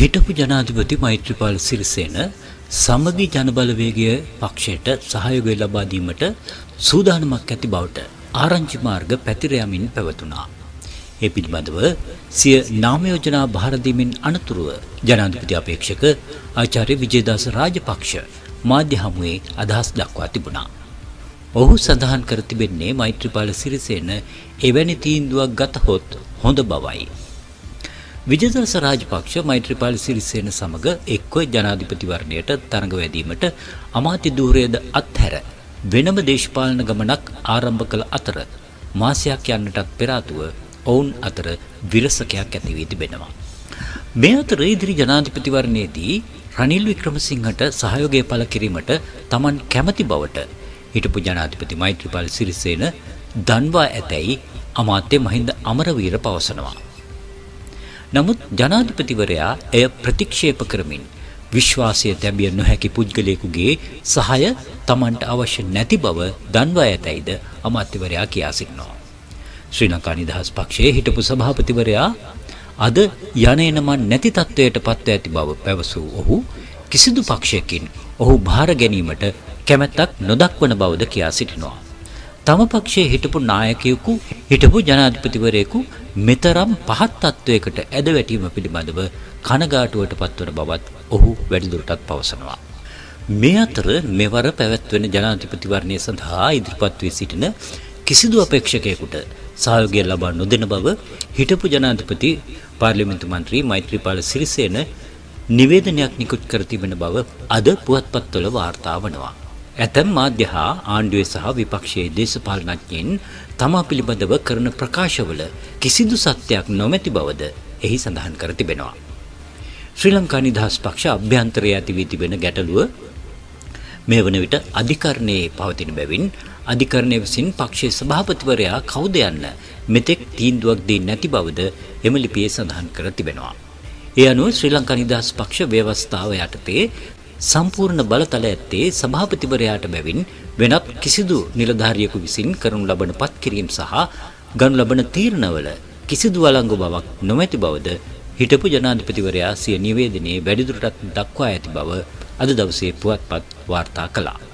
හිටපු ජනාධිපති මෛත්‍රීපාල සිරිසේන සමගි ජනබලවේගය පක්ෂයට සහයෝගය ලබා දීමට සූදානමක් ඇති බවට ආරංචි මාර්ග පැතිර යමින් පැවතුණා. ඒ පිළිබඳව සිය නාම යෝජනා බාර දීමෙන් අනතුරුව ජනාධිපති අපේක්ෂක ආචාර්ය විජේදාස රාජපක්ෂ මාධ්‍ය හමුවේ අදහස් දක්වා තිබුණා. ඔහු සඳහන් කර තිබෙන්නේ මෛත්‍රීපාල සිරිසේන එවැනි තීන්දුවක් ගතහොත් හොඳ බවයි. විජේදාස රාජපක්ෂ මෛත්‍රීපාල සිරිසේන සමග එක්ව ජනාධිපතිවරණයට තරඟ වැදීමට අමාත්‍ය ධූරයේද අත්හැර වෙනම දේශපාලන ගමනක් ආරම්භ කළ අතර මාසයක් යන්නටත් පෙර ආතුව ඔවුන් අතර විරසකයක් ඇති වී තිබෙනවා. මේ අතර ඉදිරි ජනාධිපතිවරණයේදී රනිල් වික්‍රමසිංහට සහයෝගය පළ කිරීමට Taman කැමැති බවට හිටපු ජනාධිපති මෛත්‍රීපාල සිරිසේන දන්වා ඇතැයි අමාත්‍ය මහින්ද අමරවීර පවසනවා. නමුත් ජනාධිපතිවරයා එය ප්‍රතික්ෂේප කරමින් විශ්වාසය තැබිය නොහැකි පුද්ගලයෙකුගේ සහාය Tamanට අවශ්‍ය නැති බව දන්වා ඇතැයිද අමාත්‍යවරයා කියා සිටිනවා. ශ්‍රී ලංකා නිදහස් පක්ෂයේ හිටපු සභාපතිවරයා අද යන්නේනමන් නැති තත්වයට පත්ව ඇති බව පැවසූ ඔහු කිසිදු පක්ෂයකින් ඔහු භාර ගැනීමට කැමැත්තක් නොදක්වන බවද කියා සිටිනවා. තම පක්ෂයේ හිටපු නායකයෙකු හිටපු ජනාධිපතිවරයෙකු මෙතරම් පහත් තත්වයකට ඇද වැටීම පිළිබඳව කනගාටුවට පත්වන බවත් ඔහු වැඩිදුරටත් පවසනවා. මේ අතර මෙවර පැවැත්වෙන ජනාධිපතිවරණය සඳහා ඉදිරිපත් වී සිටින කිසිදු අපේක්ෂකයෙකුට සහයෝගය ලබා නොදෙන බව හිටපු ජනාධිපති පාර්ලිමේන්තු මන්ත්‍රී මෛත්‍රීපාල සිරිසේන නිවේදනයක් නිකුත් කර තිබෙන බව අද පුවත්පත්වල වාර්තා වනවා. ඇතැම් මාධ්‍ය හා ආණ්ඩුවේ සහ විපක්ෂයේ දේශපාලනඥයින් තමා පිළිබඳව කරන ප්‍රකාශවල කිසිදු සත්‍යයක් නොමැති බවද එහි සඳහන් කර තිබෙනවා. ශ්‍රී ලංකා නිදහස් පක්ෂ අභ්‍යන්තරයේ ඇති වී තිබෙන ගැටලුව මේ වන විට අධිකරණයේ පවතින බැවින් අධිකරණය විසින් පක්ෂයේ සභාපතිවරයා කවුද යන්න මෙතෙක් තීන්දුවක් දී නැති බවද එම ලිපියේ සඳහන් කර තිබෙනවා. ඒ අනුව ශ්‍රී ලංකා නිදහස් පක්ෂ ව්‍යවස්ථාව යටතේ සම්පූර්ණ බලතල ඇත්තේ සභාපතිවරයාට බැවින් වෙනත් කිසිදු නිලධාරියෙකු විසින් කරනු ලබන පත්කිරීම සහ ගනු ලබන තීරණවල කිසිදු වළංගු බවක් නොමැති බවද හිටපු ජනාධිපතිවරයා සිය නිවේදනයේ වැඩිදුරටත් දක්වා ඇති බව අද දවසේ පුවත්පත් වාර්තා කළා.